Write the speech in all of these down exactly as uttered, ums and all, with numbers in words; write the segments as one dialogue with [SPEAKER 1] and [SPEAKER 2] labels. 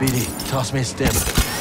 [SPEAKER 1] B D, toss me a stim.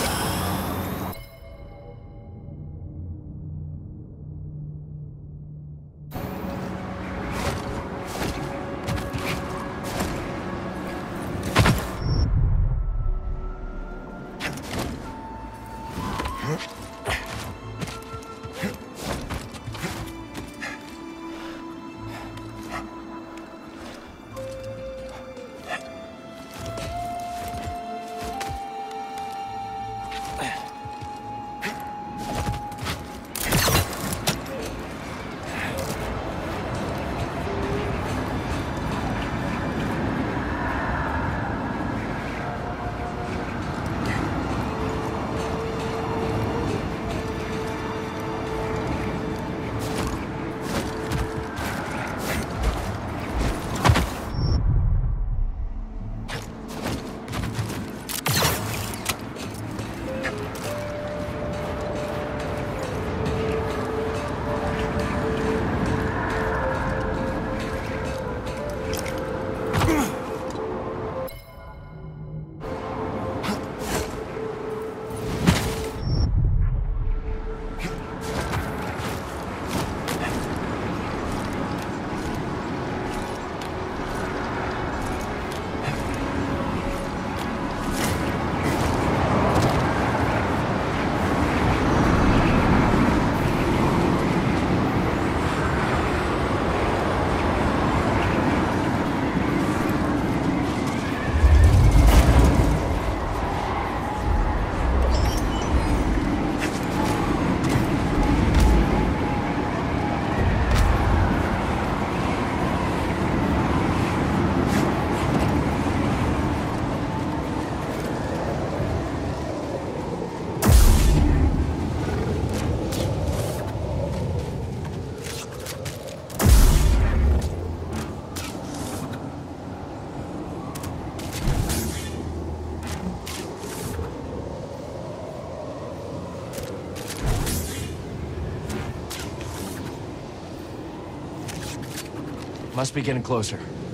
[SPEAKER 1] Must be getting closer.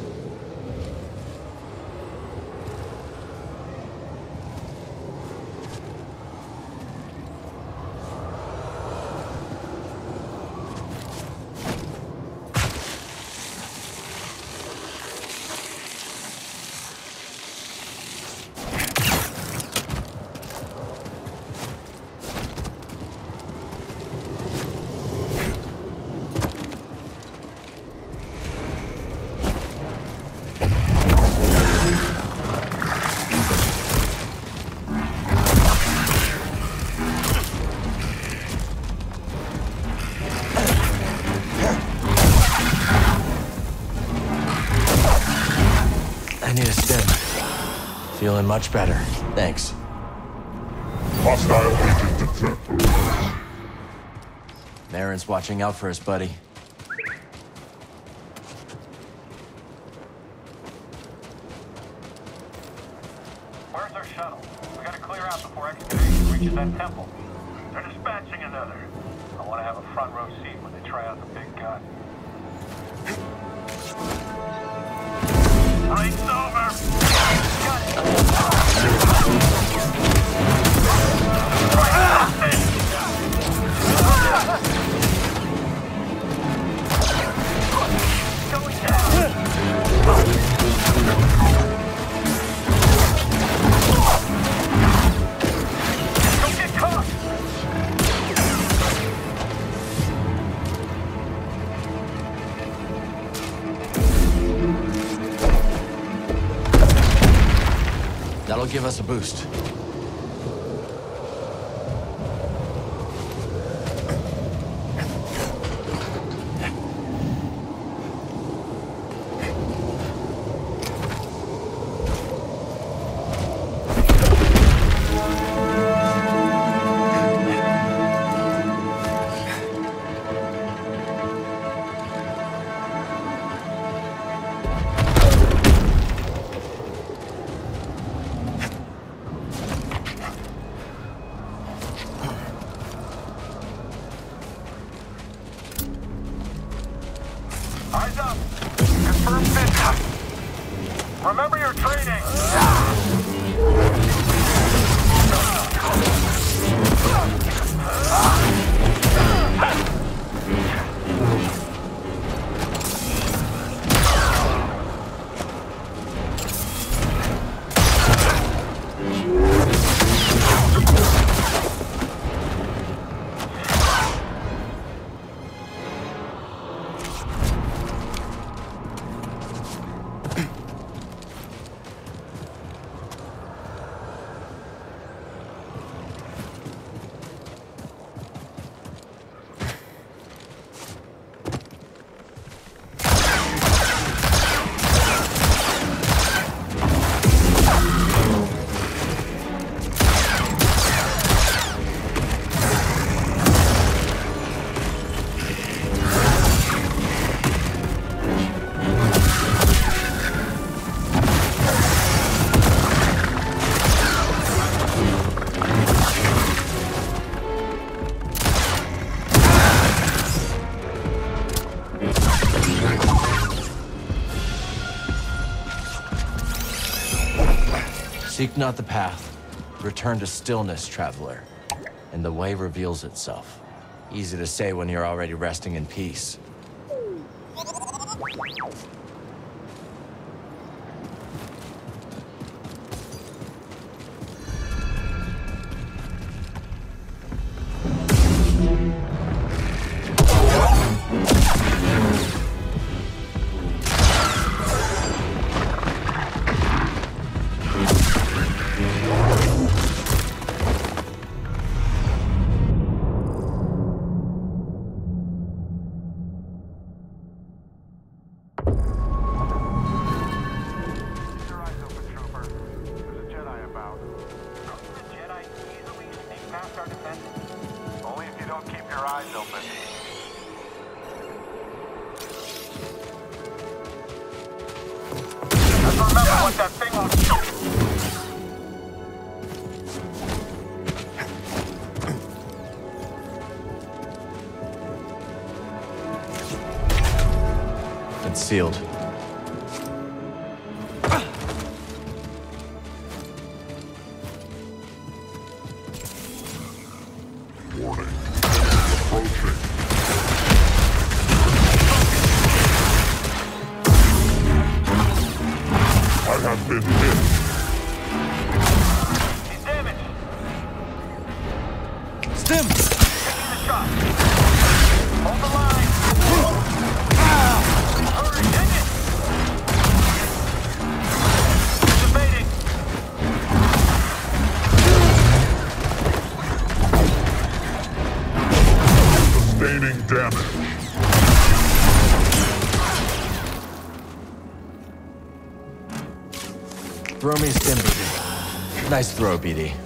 [SPEAKER 1] Feeling much better. Thanks.
[SPEAKER 2] Hostile agent detected.
[SPEAKER 1] Marin's watching out for us, buddy.
[SPEAKER 3] Where's our shuttle? We gotta clear out before excavation reaches that temple. They're dispatching another. I want to have a front row seat when they try out the big gun. Break's over! Got it! Going down! Don't get caught!
[SPEAKER 1] That'll give us a boost.
[SPEAKER 3] Eyes up! Confirm business! Remember your training!
[SPEAKER 1] Seek not the path. Return to stillness, traveler, and the way reveals itself. Easy to say when you're already resting in peace. It's sealed.
[SPEAKER 2] Warning. Approaching. I have been hit.
[SPEAKER 3] He's damaged.
[SPEAKER 1] Stim!
[SPEAKER 3] Taking the shot. Hold the line. Hurry, dig it. Debating.
[SPEAKER 2] Sustaining damage.
[SPEAKER 1] Throw me a stim, B D. Nice throw, B D.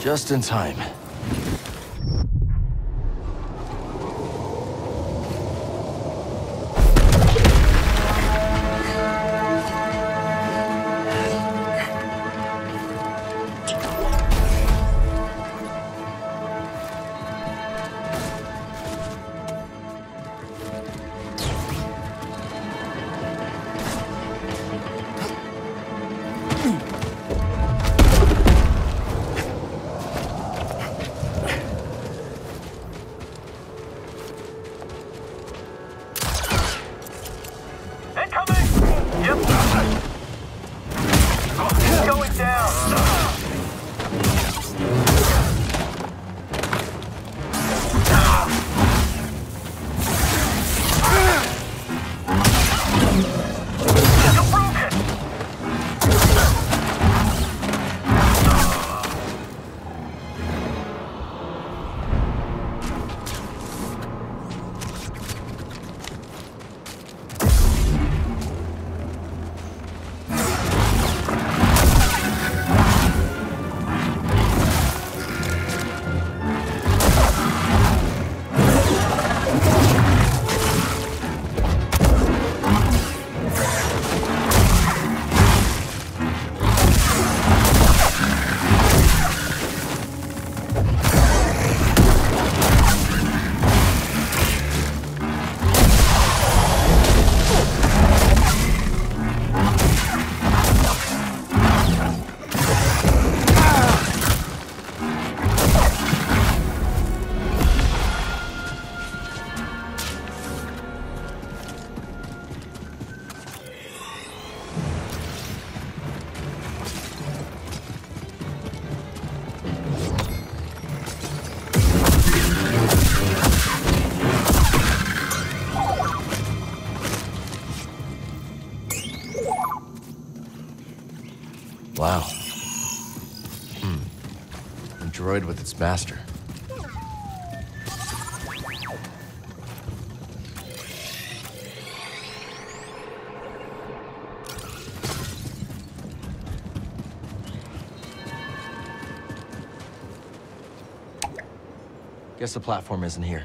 [SPEAKER 1] Just in time. Wow. Hmm. A droid with its master. Guess the platform isn't here.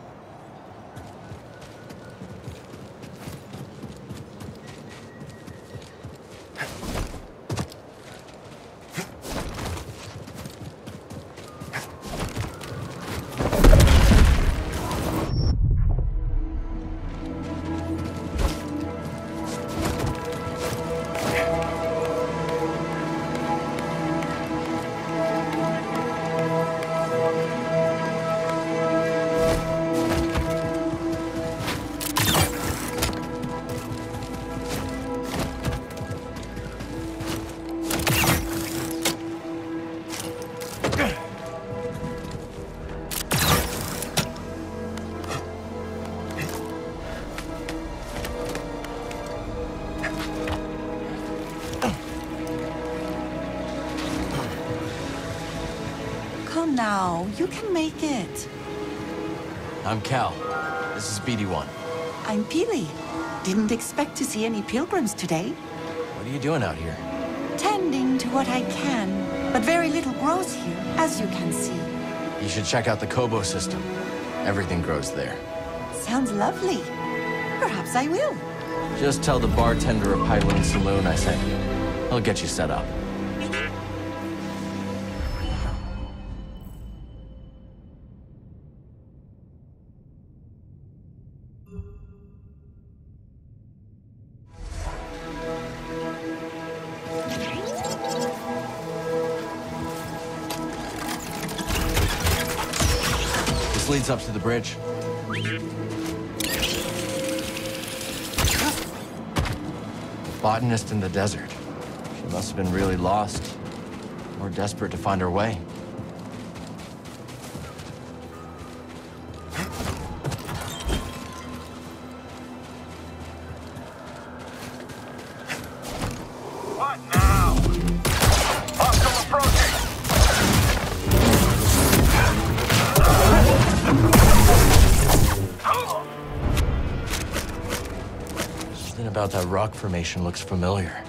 [SPEAKER 4] Come now, you can make it.
[SPEAKER 1] I'm Cal. This is B D one.
[SPEAKER 4] I'm Peely. Didn't expect to see any pilgrims today.
[SPEAKER 1] What are you doing out here?
[SPEAKER 4] Tending to what I can, but very little grows here, as you can see.
[SPEAKER 1] You should check out the Kobo system. Everything grows there.
[SPEAKER 4] Sounds lovely. Perhaps I will.
[SPEAKER 1] Just tell the bartender of Pyloon Saloon I sent you. He'll get you set up. This leads up to the bridge. Botanist in the desert. She must have been really lost, or desperate to find her way.
[SPEAKER 3] What now? Hostile approaching!
[SPEAKER 1] Something about that rock formation looks familiar.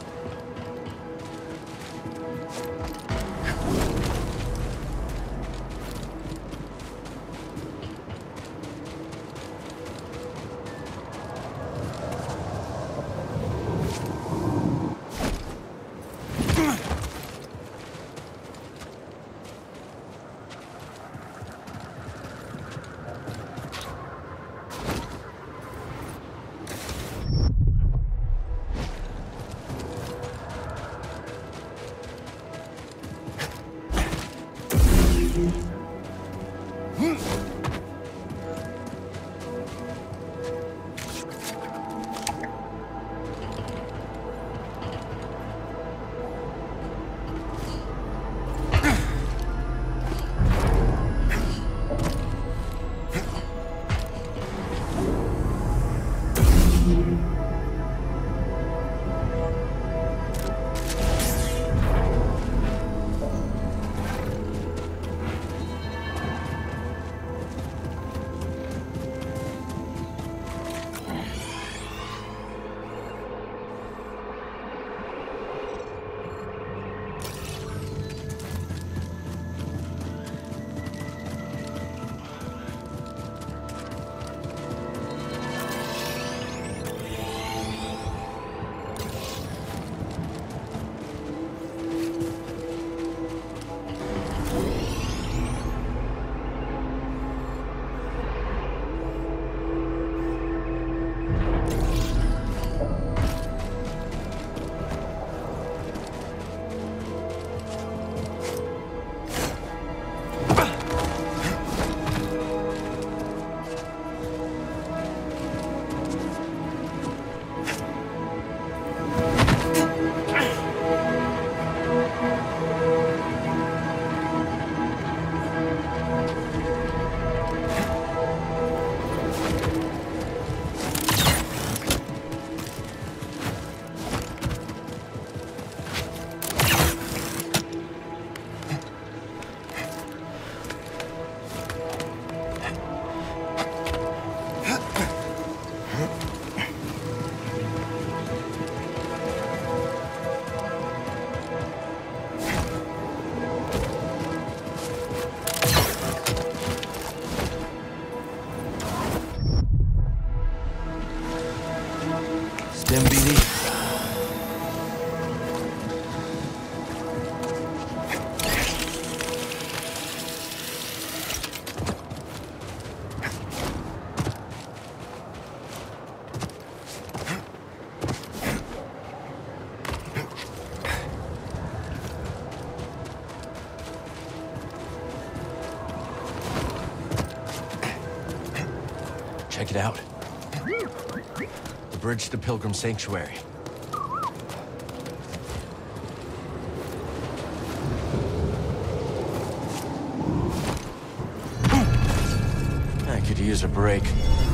[SPEAKER 1] dim beneath. Check it out. The bridge to Pilgrim Sanctuary. I could use a break.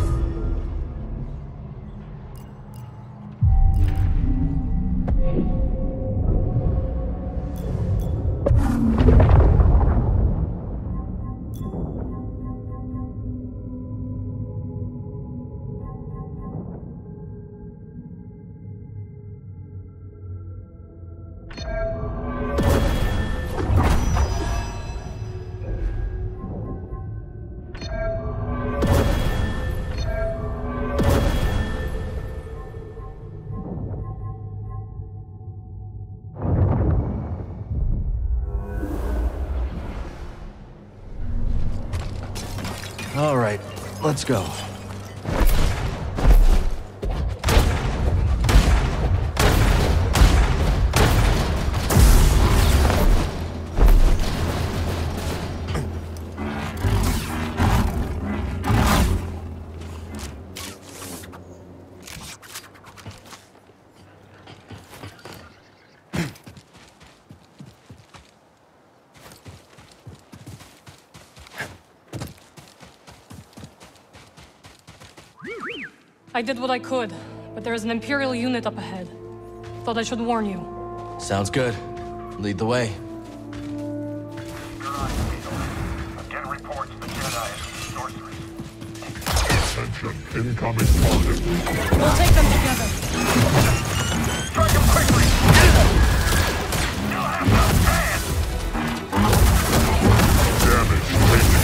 [SPEAKER 1] All right, let's go.
[SPEAKER 5] I did what I could, but there is an Imperial unit up ahead. Thought I should warn you.
[SPEAKER 1] Sounds good. Lead the way.
[SPEAKER 3] You're on, Beetle. I'm getting reports the Jedi and sorcerers.
[SPEAKER 2] Attention, incoming target.
[SPEAKER 5] We'll take them together.
[SPEAKER 3] Strike them quickly! You'll have no chance!
[SPEAKER 2] Damage taken.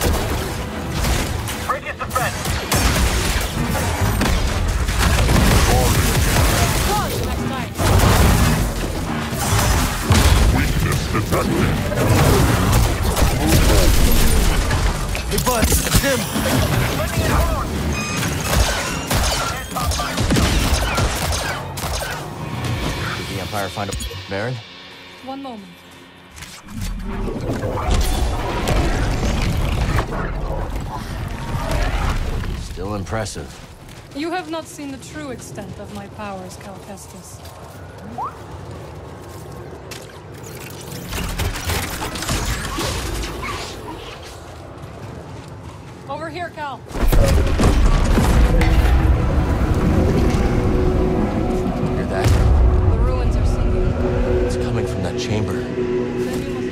[SPEAKER 3] Break his defense!
[SPEAKER 5] Launch next night.
[SPEAKER 2] Weakness detected.
[SPEAKER 1] Hey, bud, it's him!
[SPEAKER 3] Let me alone!
[SPEAKER 1] Did the Empire find a Baron?
[SPEAKER 5] One moment.
[SPEAKER 1] Still impressive.
[SPEAKER 5] You have not seen the true extent of my powers, Cal Kestis. Over here, Cal.
[SPEAKER 1] Hear that?
[SPEAKER 5] The ruins are singing.
[SPEAKER 1] It's coming from that chamber.
[SPEAKER 5] Then you must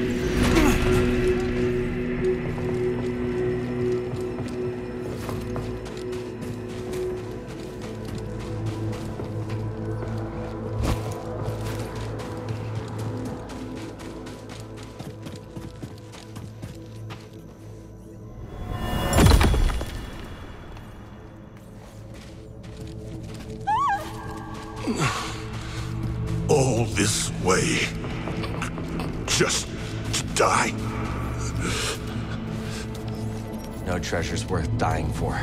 [SPEAKER 2] All this way. Just to die?
[SPEAKER 1] No treasure's worth dying for.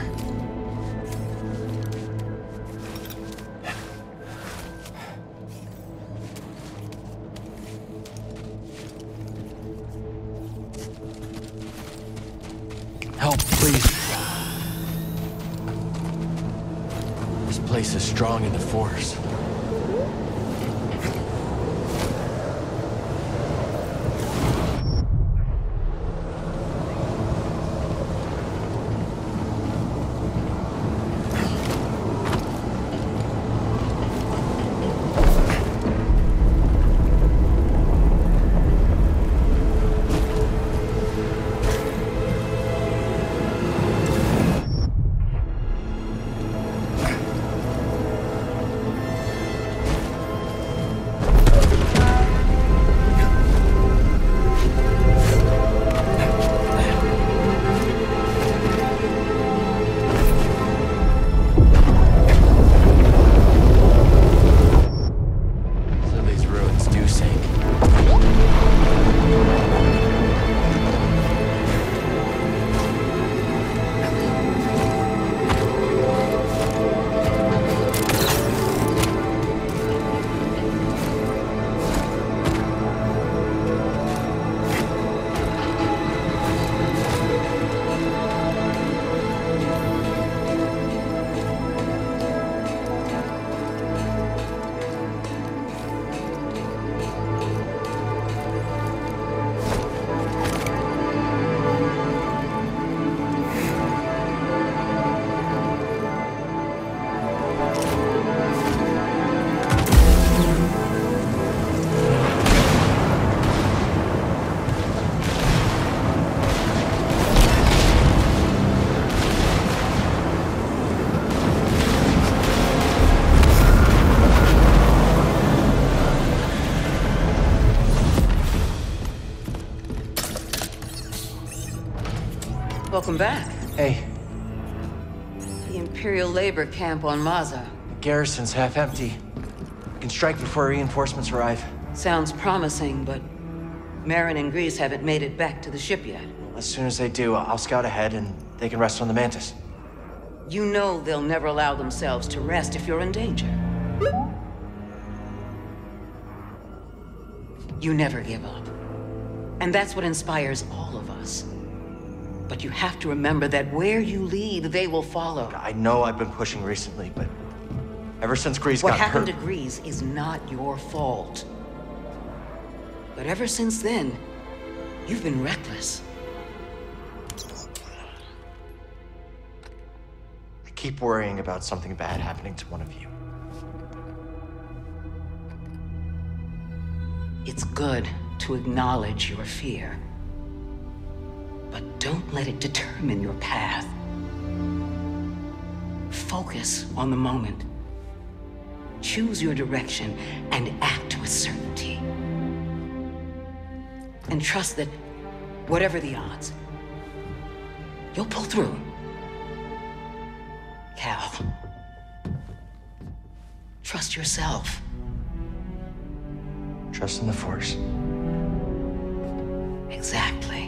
[SPEAKER 1] Help, please. This place is strong in the Force.
[SPEAKER 6] Welcome back.
[SPEAKER 1] Hey,
[SPEAKER 6] The Imperial labor camp on Maza.
[SPEAKER 1] the garrison's half empty. We can strike before reinforcements arrive.
[SPEAKER 6] Sounds promising, but Merrin and Grease haven't made it back to the ship yet.
[SPEAKER 1] As soon as they do, I'll scout ahead and they can rest on the Mantis.
[SPEAKER 6] You know they'll never allow themselves to rest if you're in danger. You never give up. And that's what inspires all of us. But you have to remember that where you lead, they will follow.
[SPEAKER 1] I know I've been pushing recently, but ever since Grease
[SPEAKER 6] What
[SPEAKER 1] got
[SPEAKER 6] happened
[SPEAKER 1] hurt...
[SPEAKER 6] to Grease is not your fault. But ever since then, you've been reckless.
[SPEAKER 1] I keep worrying about something bad happening to one of you.
[SPEAKER 6] It's good to acknowledge your fear. But don't let it determine your path. Focus on the moment. Choose your direction and act with certainty. And trust that, whatever the odds, you'll pull through. Cal, trust yourself.
[SPEAKER 1] Trust in the Force.
[SPEAKER 6] Exactly.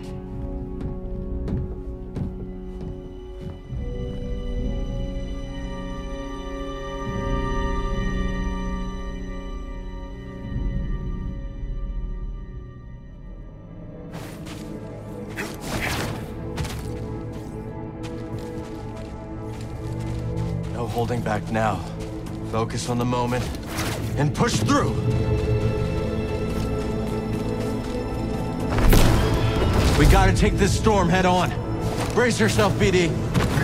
[SPEAKER 1] No holding back now. Focus on the moment and push through! We gotta take this storm head on. Brace yourself, B D.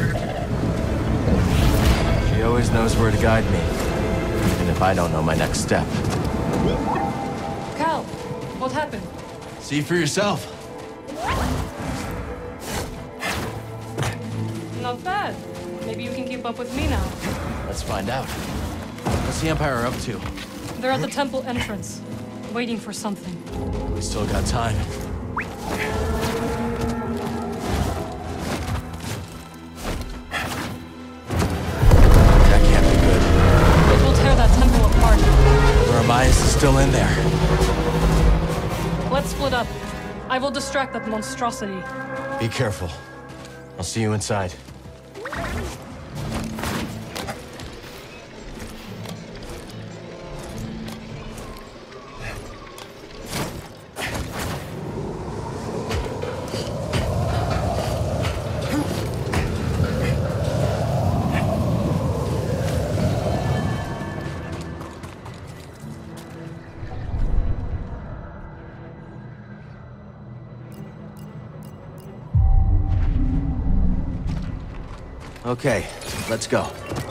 [SPEAKER 1] She always knows where to guide me, even if I don't know my next step.
[SPEAKER 5] Cal, what happened?
[SPEAKER 1] See for yourself.
[SPEAKER 5] Not bad. Maybe you can keep up with me now.
[SPEAKER 1] Let's find out. What's the Empire up to?
[SPEAKER 5] They're at the temple entrance, waiting for something.
[SPEAKER 1] We still got time. That can't be good.
[SPEAKER 5] It will tear that temple apart.
[SPEAKER 1] Ramias is still in there.
[SPEAKER 5] Let's split up. I will distract that monstrosity.
[SPEAKER 1] Be careful. I'll see you inside. Okay, let's go.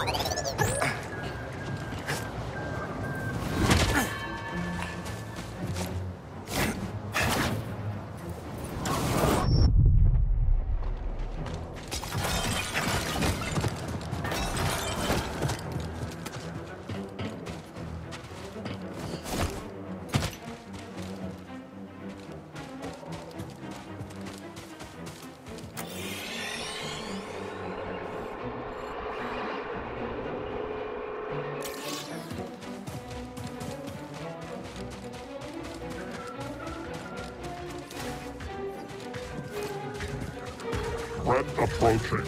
[SPEAKER 2] Threat approaching.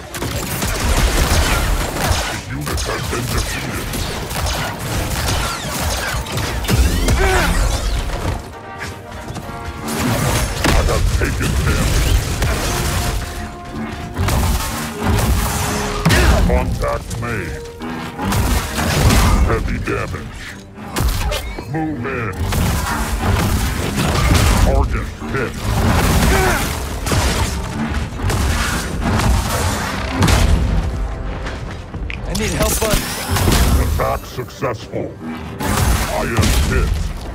[SPEAKER 2] The unit has been defeated. I have taken him. Contact made. Heavy damage. Move in. Target hit.
[SPEAKER 1] I need help, bud.
[SPEAKER 2] Attack successful. I am hit.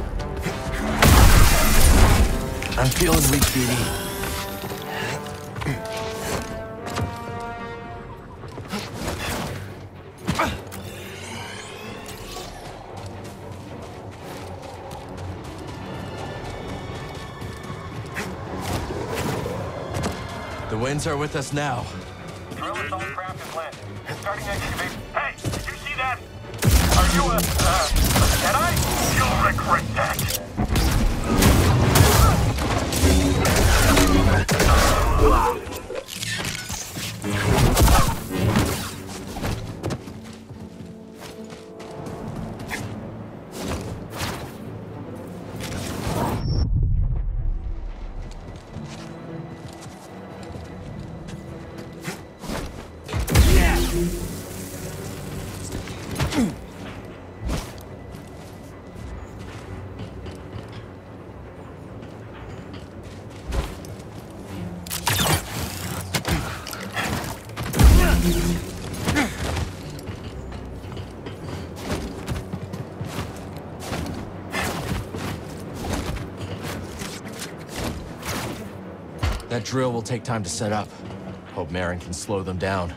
[SPEAKER 1] I'm feeling weak, B D. The winds are with us now.
[SPEAKER 3] Drill assault craft is landing. It's starting excavation. Hey, did you see that? Are you a, uh, a Jedi? You'll regret that.
[SPEAKER 1] That drill will take time to set up. Hope Merrin can slow them down.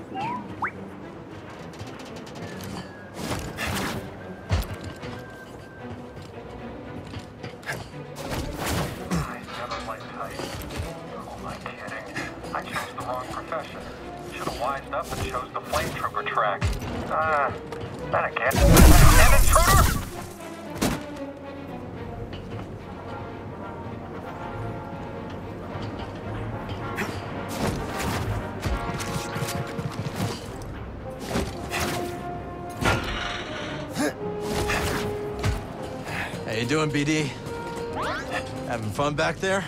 [SPEAKER 1] How you doing, B D? Having fun back there?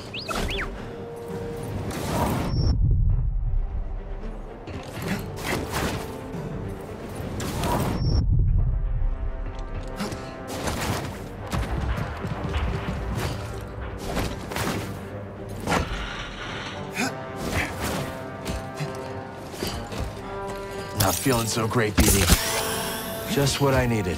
[SPEAKER 1] Not feeling so great, B D. Just what I needed.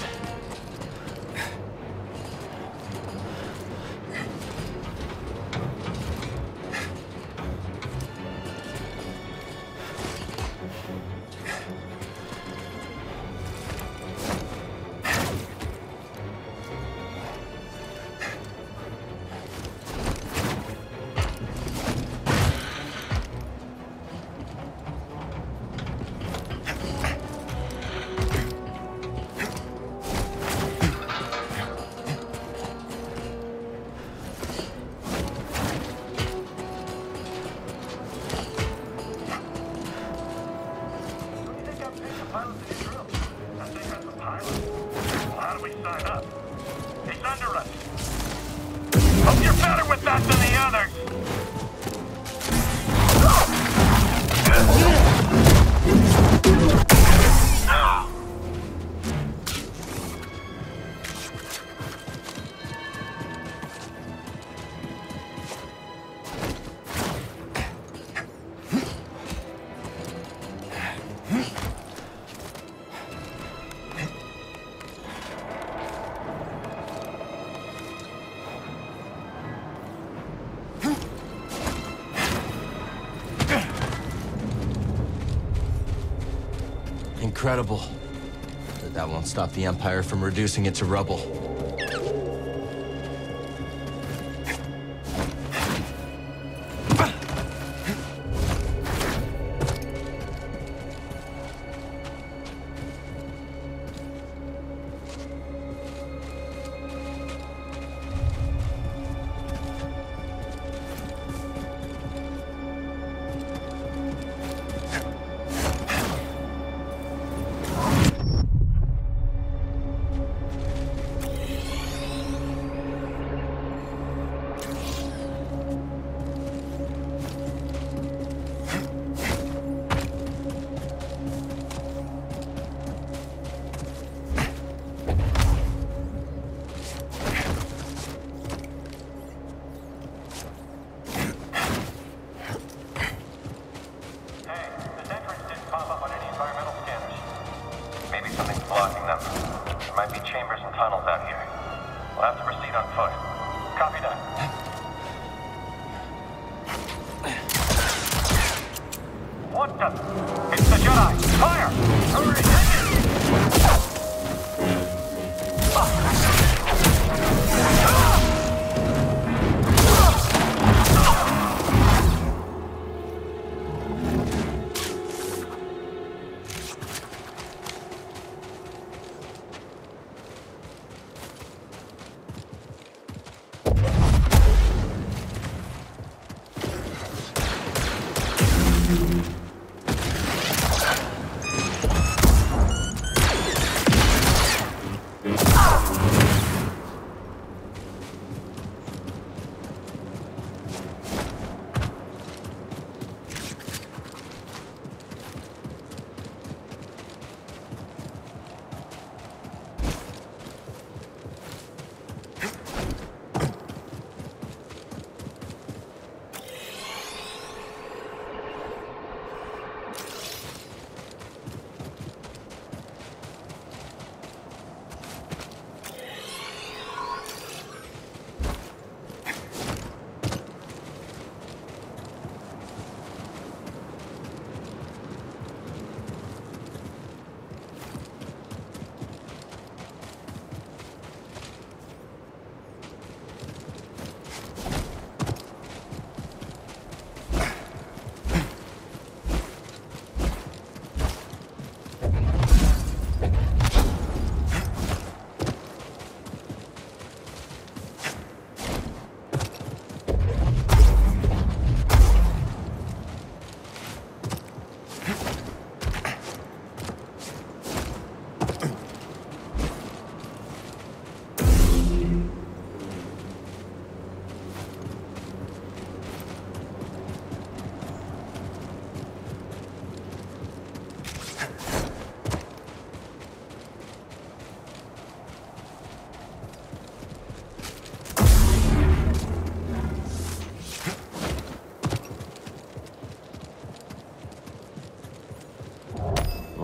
[SPEAKER 1] Incredible. But that won't stop the Empire from reducing it to rubble.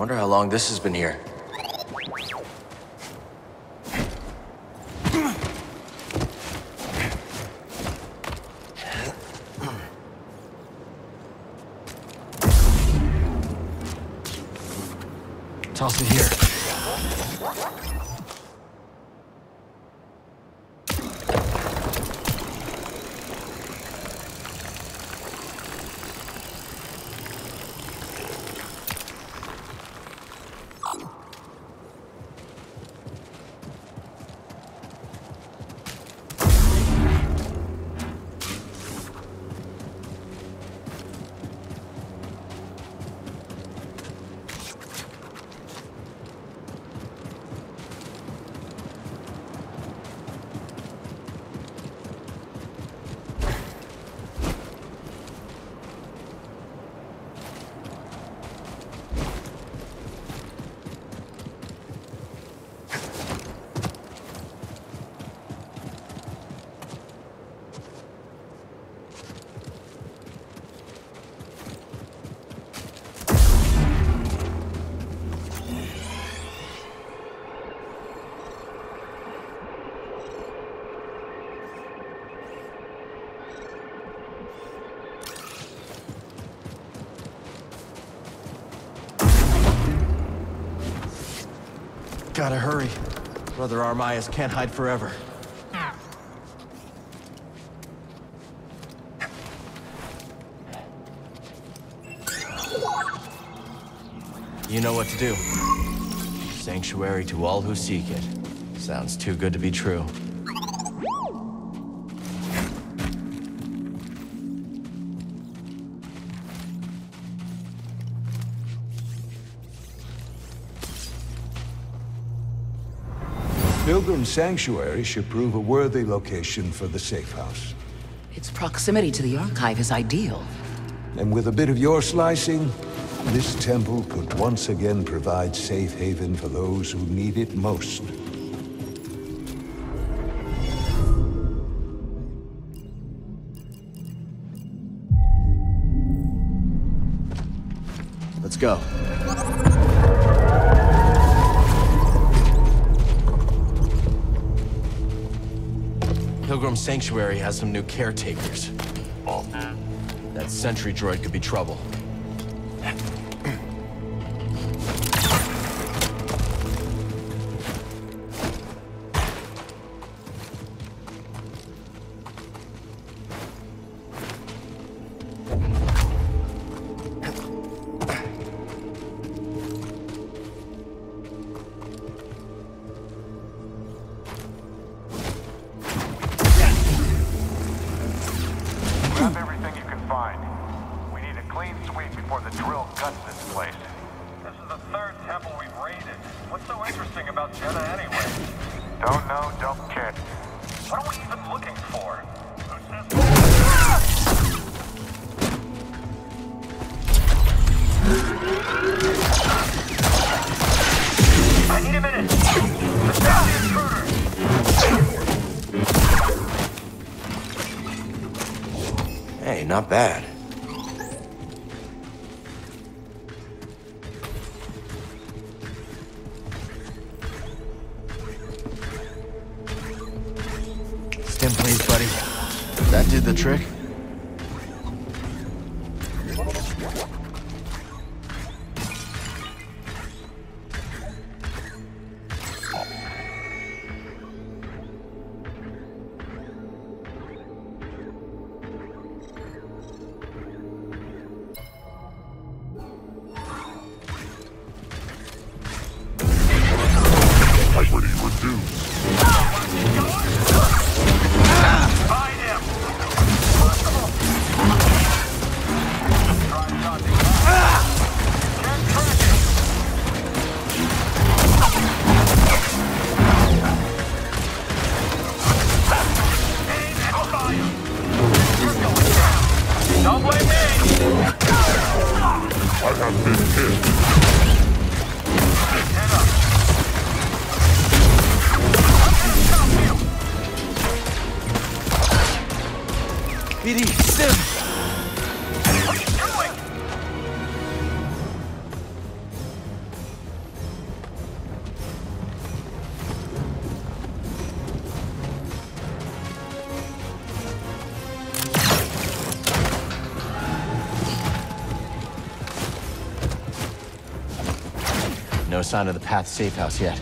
[SPEAKER 1] wonder how long this has been here. Toss it here. Gotta hurry. Brother Armaias can't hide forever. You know what to do. Sanctuary to all who seek it. Sounds too good to be true.
[SPEAKER 7] Pilgrim Sanctuary should prove a worthy location for the safe house.
[SPEAKER 6] Its proximity to the Archive is ideal.
[SPEAKER 7] And with a bit of your slicing, this temple could once again provide safe haven for those who need it most.
[SPEAKER 1] Let's go. Pilgrim Sanctuary has some new caretakers. That sentry droid could be trouble.
[SPEAKER 3] Grab everything you can find. We need a clean sweep before the drill cuts this place. This is the third temple we've raided. What's so interesting about Jedha anyway? Don't know, don't care. What are we even looking for? Who says... I need a minute! Let's down the intruder!
[SPEAKER 1] Hey, not bad. Stim, please, buddy. That did the trick.
[SPEAKER 2] Integrity reduced.
[SPEAKER 3] Find him! Don't blame me!
[SPEAKER 2] I have been hit.
[SPEAKER 3] Head up.
[SPEAKER 1] B D, Stim!
[SPEAKER 3] What are you doing?
[SPEAKER 1] No sign of the Path safe house yet.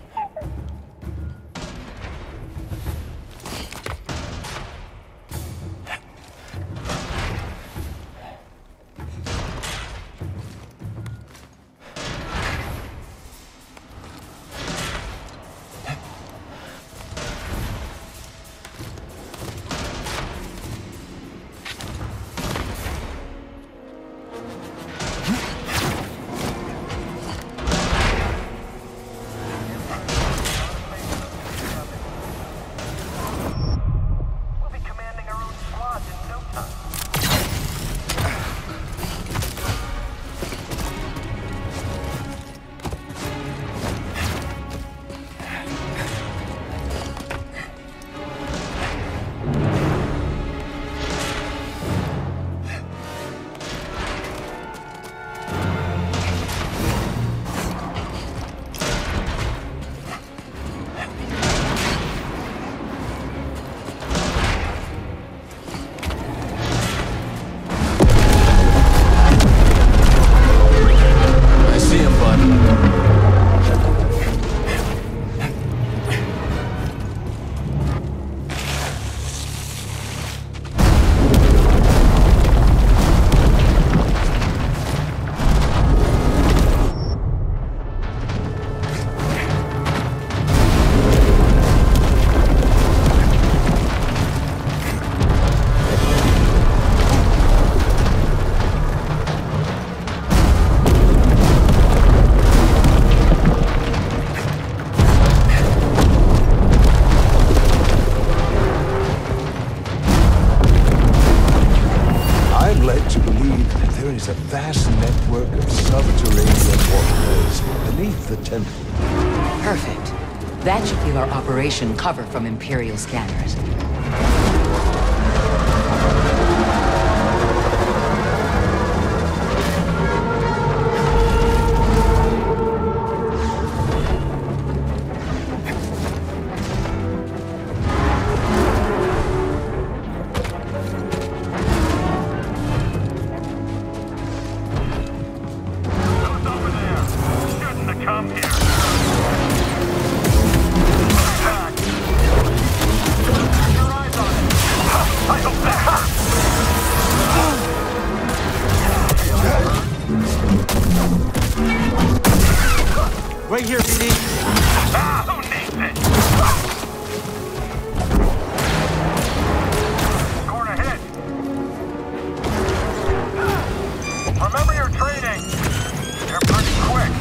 [SPEAKER 7] is a vast network of subterranean waterways beneath the temple.
[SPEAKER 6] Perfect. That should give our operation cover from Imperial scanners.
[SPEAKER 8] Right here, B D.
[SPEAKER 3] Ah, who needs it? Scored ahead. Remember your training. You're pretty quick.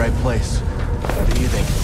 [SPEAKER 1] right place. What do you think?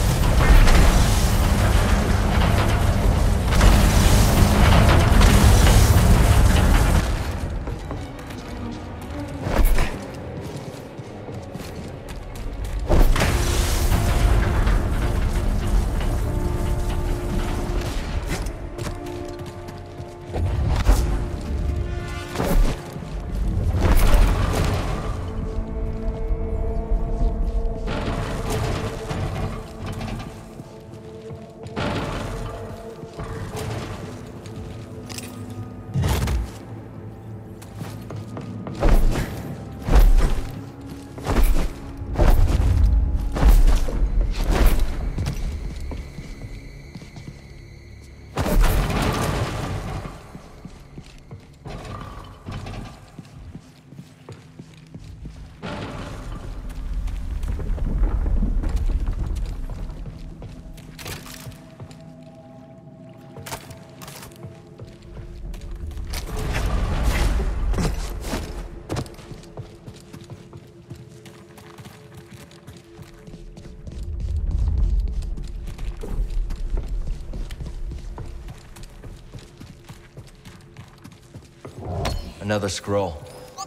[SPEAKER 1] Another scroll.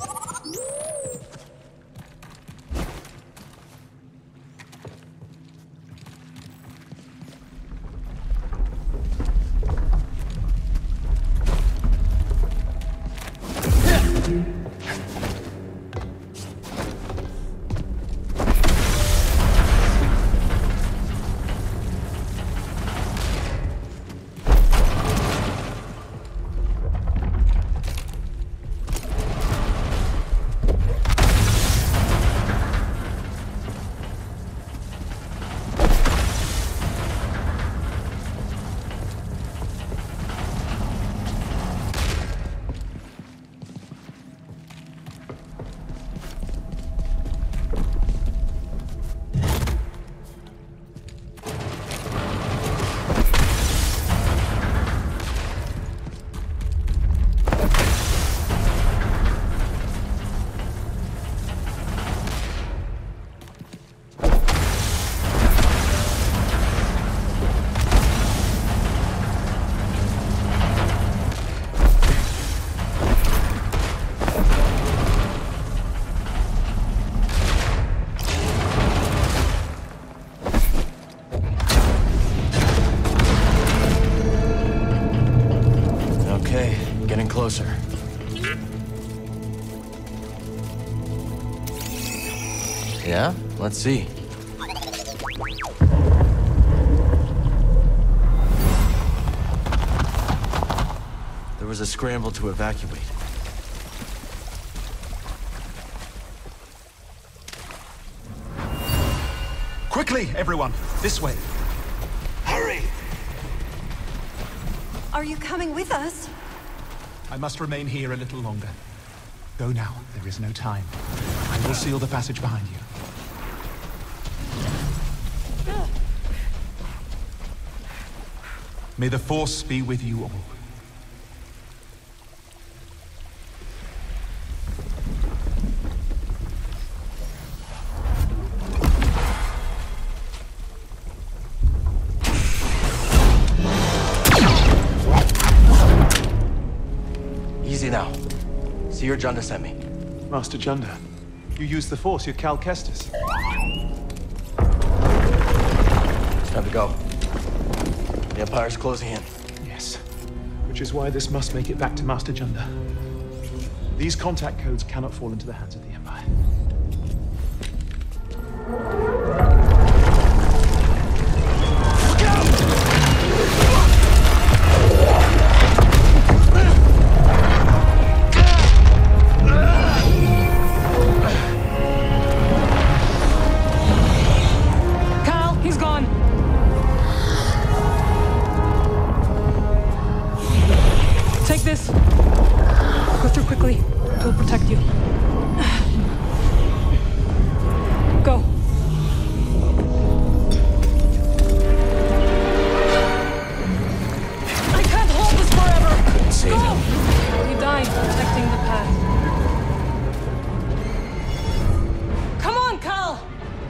[SPEAKER 1] Closer. Yeah? Let's see. There was a scramble to evacuate.
[SPEAKER 8] Quickly, everyone! This way! Hurry!
[SPEAKER 4] Are you coming with us?
[SPEAKER 8] I must remain here a little longer. Go now, there is no time. I will seal the passage behind you. May the Force be with you all.
[SPEAKER 1] Easy now. See your Junda sent me.
[SPEAKER 9] Master Junda, you use the Force, you're Cal Kestis.
[SPEAKER 1] It's time to go. The Empire's closing in.
[SPEAKER 9] Yes, which is why this must make it back to Master Junda. These contact codes cannot fall into the hands of the Empire.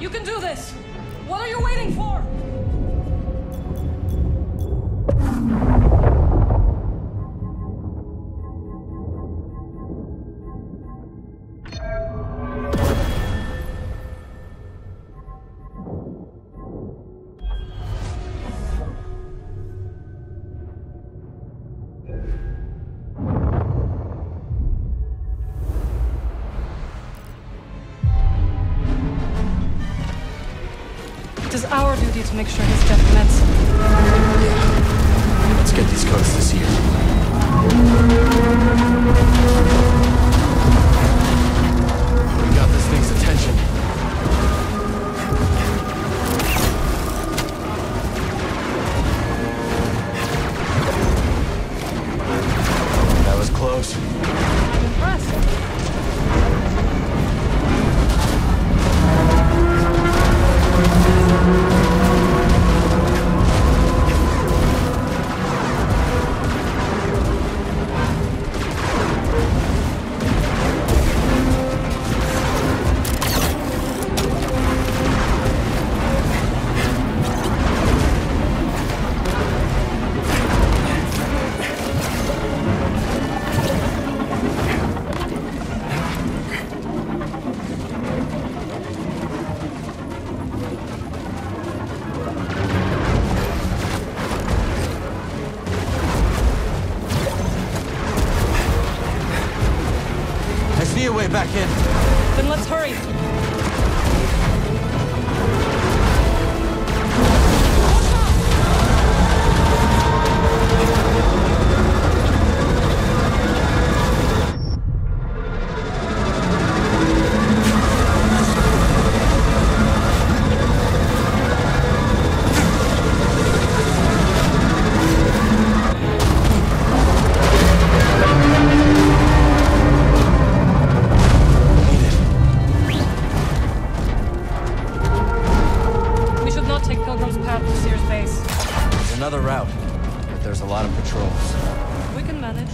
[SPEAKER 5] You can do this! What are you waiting for? It is our duty to make sure his death meant something.
[SPEAKER 1] Yeah. Let's get these codes to Seer. We got this thing's attention. That was close.
[SPEAKER 5] I'm impressed.
[SPEAKER 1] See a way back in.
[SPEAKER 5] Then let's hurry.
[SPEAKER 1] Another route, but there's a lot of patrols.
[SPEAKER 5] We can manage.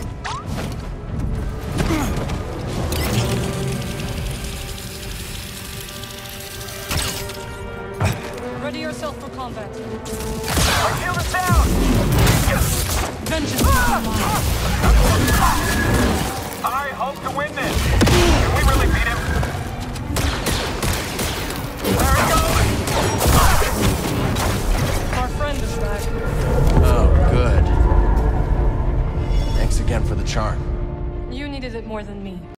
[SPEAKER 5] Ready yourself for combat.
[SPEAKER 3] Our shield is down!
[SPEAKER 5] Vengeance is mine.
[SPEAKER 3] I hope to win this. Can we really beat him? There he goes!
[SPEAKER 5] Our friend is back.
[SPEAKER 1] Oh, good. Thanks again for the charm.
[SPEAKER 5] You needed it more than me.